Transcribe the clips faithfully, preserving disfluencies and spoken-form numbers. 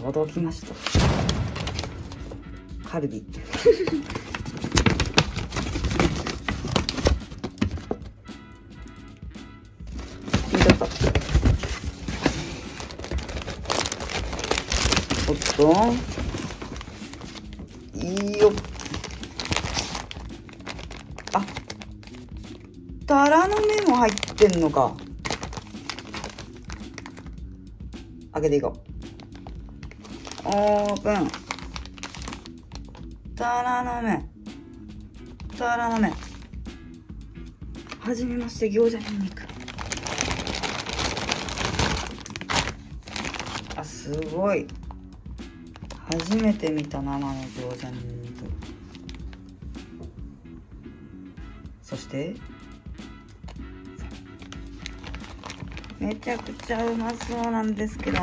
届きました。カルディおっといいよ。あ、タラの芽も入ってんのか。開けていこう。オープン。タラの芽。タラの芽。はじめまして、餃子ニンニク。あ、すごい。初めて見た生の餃子ニンニク。そしてめちゃくちゃうまそうなんですけど、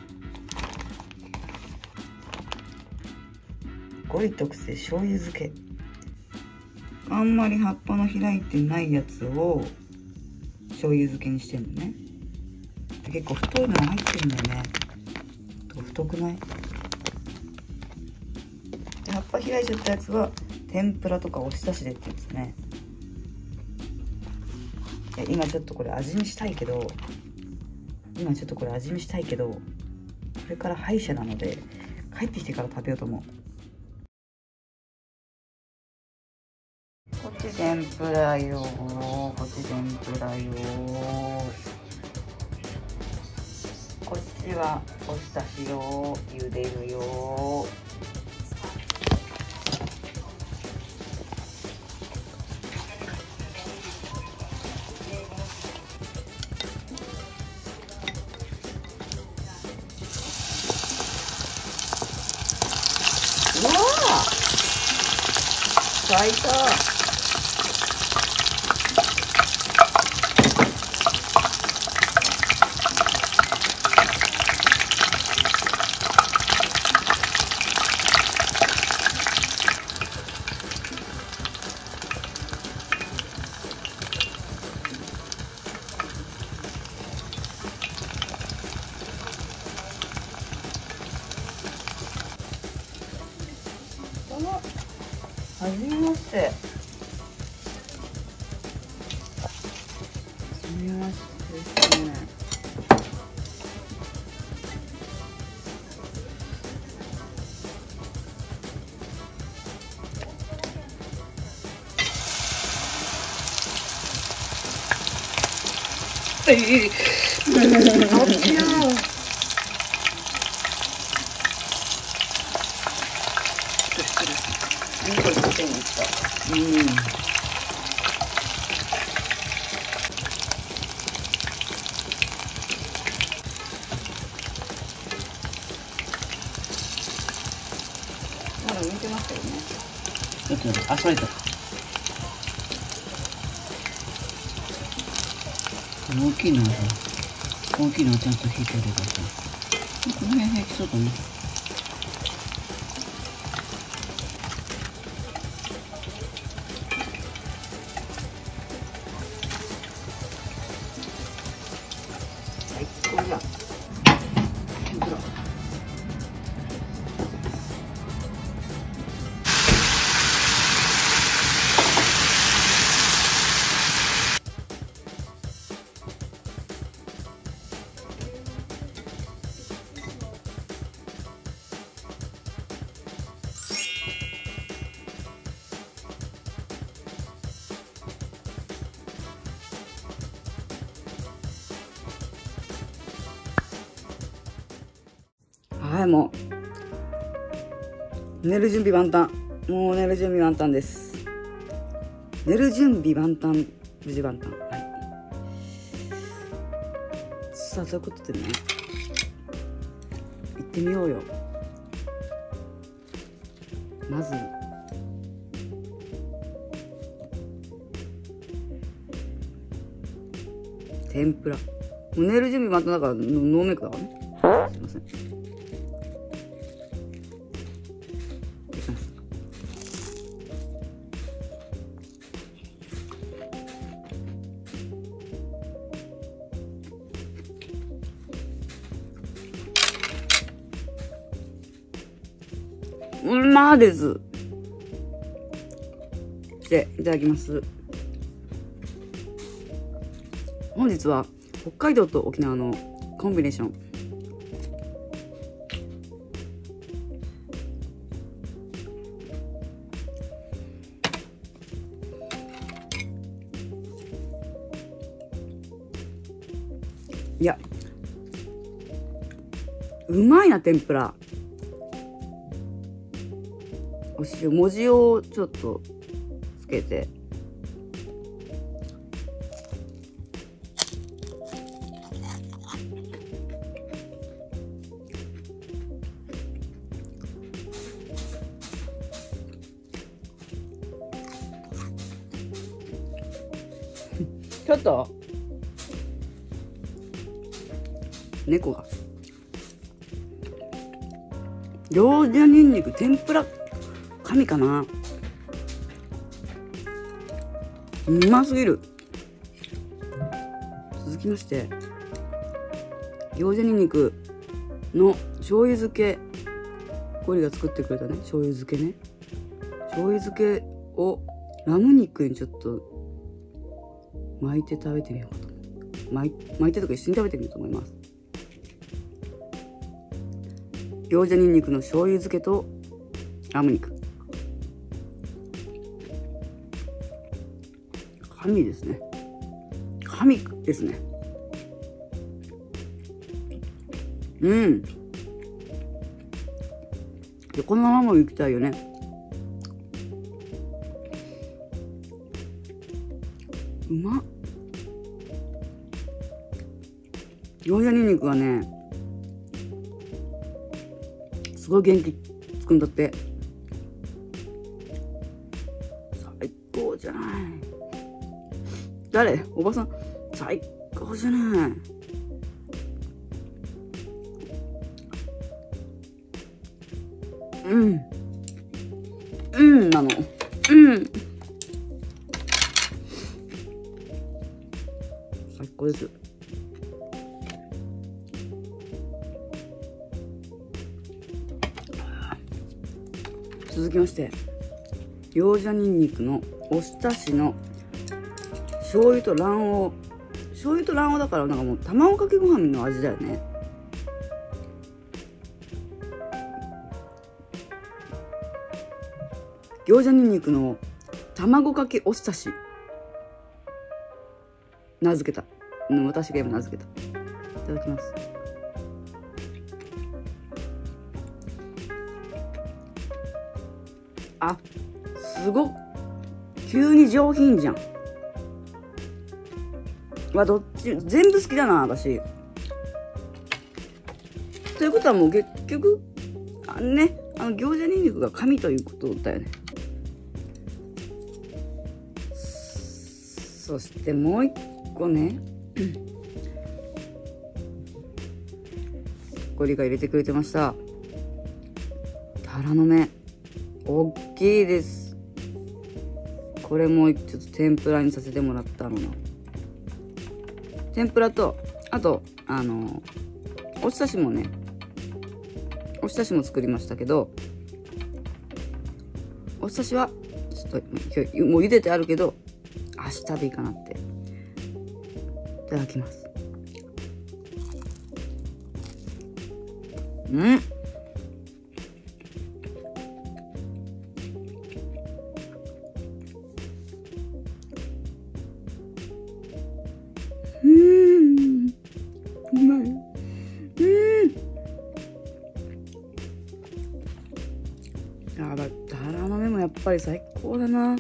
ゴリ特製醤油漬け。あんまり葉っぱの開いてないやつを醤油漬けにしてんのね。結構太いの入ってるんだよね。太くない？で葉っぱ開いちゃったやつは天ぷらとかおひたしでって言うんですね。今ちょっとこれ味見したいけど今ちょっとこれ味見したいけどこれから歯医者なので帰ってきてから食べようと思う。こっち天ぷらよ、こっち天ぷらよ、こっちはおひたしよ、茹でるよ。うわあ、咲いた。はじめまして。はじめましてですね。ええ、あっちよ。何これつけてんですか。うん。まだ向いてますよね。 ちょっと待って、あ、それだ。大きいのはさ、大きいのはちゃんと引いてあればさ、この辺平気そうだね。 最高じゃん。天ぷら。はい、もう寝る準備万端。もう寝る準備万端です。寝る準備万端、無事万端。はい。さあ、そういうことでね、行ってみようよ。まず天ぷら。もう寝る準備万端だからノーメイクだからね。すいません。いきます。 うまーです。していただきます。本日は北海道と沖縄のコンビネーション。いや、うまいな、天ぷら。お塩、文字をちょっとつけて。ちょっと猫が餃子にんにく天ぷら神かな。うますぎる。続きまして餃子にんにくの醤油漬け、ゴリが作ってくれたね醤油漬けね。醤油漬けをラム肉にちょっと巻いて食べてみようかと。巻い巻いてとか一緒に食べてみようと思います。餃子にんにくの醤油漬けとラム肉、神ですね。神ですね。うんでこのままも行きたいよね。うまっ。餃子にんにくはねすごい元気つくんだって。最高じゃない。誰？おばさん最高じゃない。うんうんなの。うん最高です。続きまして餃子にんにくのおひたしの醤油と卵黄。醤油と卵黄だからなんかもう卵かけご飯の味だよね。餃子にんにくの卵かけおひたし名付けた。うん、私が今名付けた。いただきます。あ、すごっ。急に上品じゃん。わ、どっち全部好きだな私。ということはもう結局あのね、あの餃子にんにくが神ということだよね。そしてもう一個ねゴリが入れてくれてました。タラの芽大きいです。これもちょっと天ぷらにさせてもらったのの天ぷらと、あとあのおひたしもねおひたしも作りましたけど、おひたしはちょっともう茹でてあるけど明日でいいかなって。いただきます。うんうんうまい。うんやばい。タラの芽もやっぱり最高だな。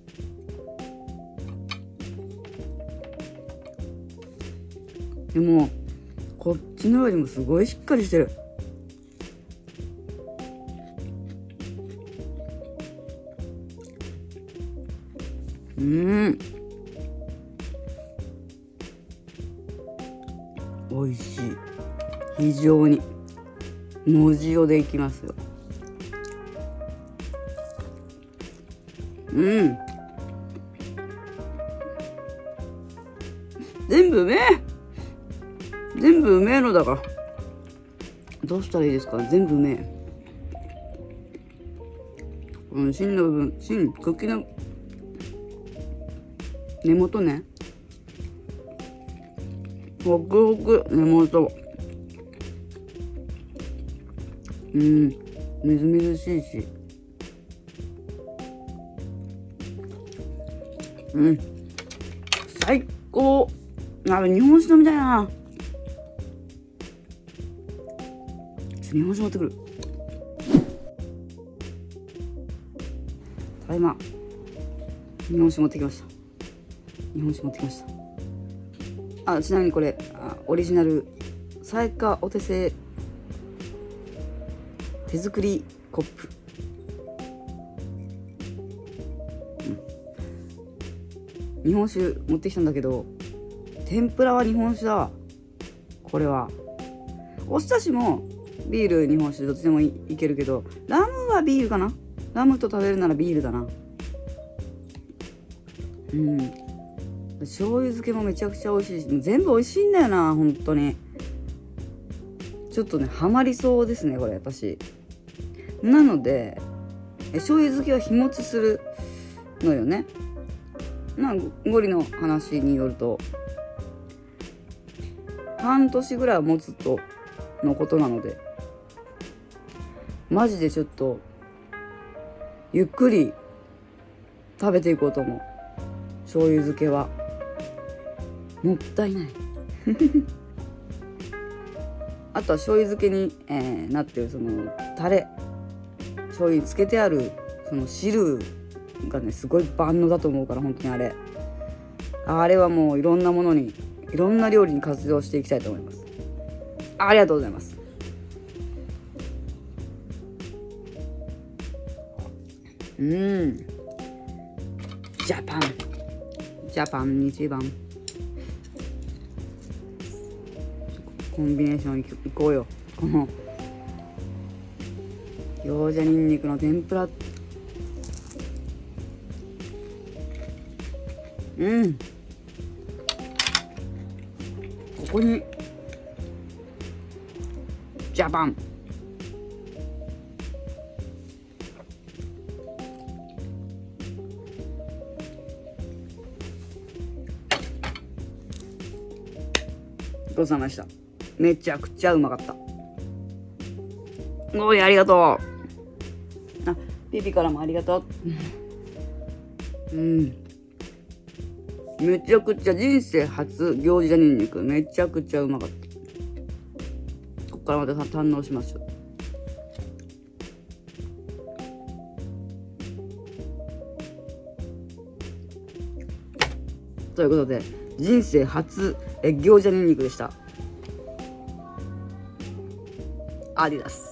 でもこっちのよりもすごいしっかりしてる。うん美味しい。非常に文字をでいきますよ。うん全部うめえ。全部うめえのだからどうしたらいいですか。全部うめえ。 うん、芯の部分、芯、茎の根元ね。ホクホク、根元。うん、みずみずしいし。うん、最高。あ、日本酒飲みたいな。日本酒持ってくる。ただいま日本酒持ってきました。日本酒持ってきました。あ、ちなみにこれあオリジナルさやかお手製手作りコップ、うん、日本酒持ってきたんだけど、天ぷらは日本酒だ。これはおひたしもビール日本酒どっちでも い, いけるけど、ラムはビールかな。ラムと食べるならビールだな。うん、醤油漬けもめちゃくちゃ美味しいし、全部美味しいんだよな本当に。ちょっとねハマりそうですねこれ私。なので醤油漬けは日持ちするのよね。なゴリの話によると半年ぐらいは持つとのことなので、マジでちょっとゆっくり食べていこうと思う。醤油漬けはもったいないあとは醤油漬けに、えー、なってるそのタレ、醤油につけてあるその汁がねすごい万能だと思うから、本当にあれあれはもういろんなものにいろんな料理に活用していきたいと思います。ありがとうございます。うん、ジャパンジャパン一番コンビネーションいこうよ。この餃子にんにくの天ぷら、うん、ここにジャパン、ごちそうさまでした。めちゃくちゃうまかった。おいありがとう。あ、ピピからもありがとう。うん、めちゃくちゃ人生初餃子にんにくめちゃくちゃうまかった。ここからまた堪能しましょう。ということで人生初え餃子にんにくでした。アディダス。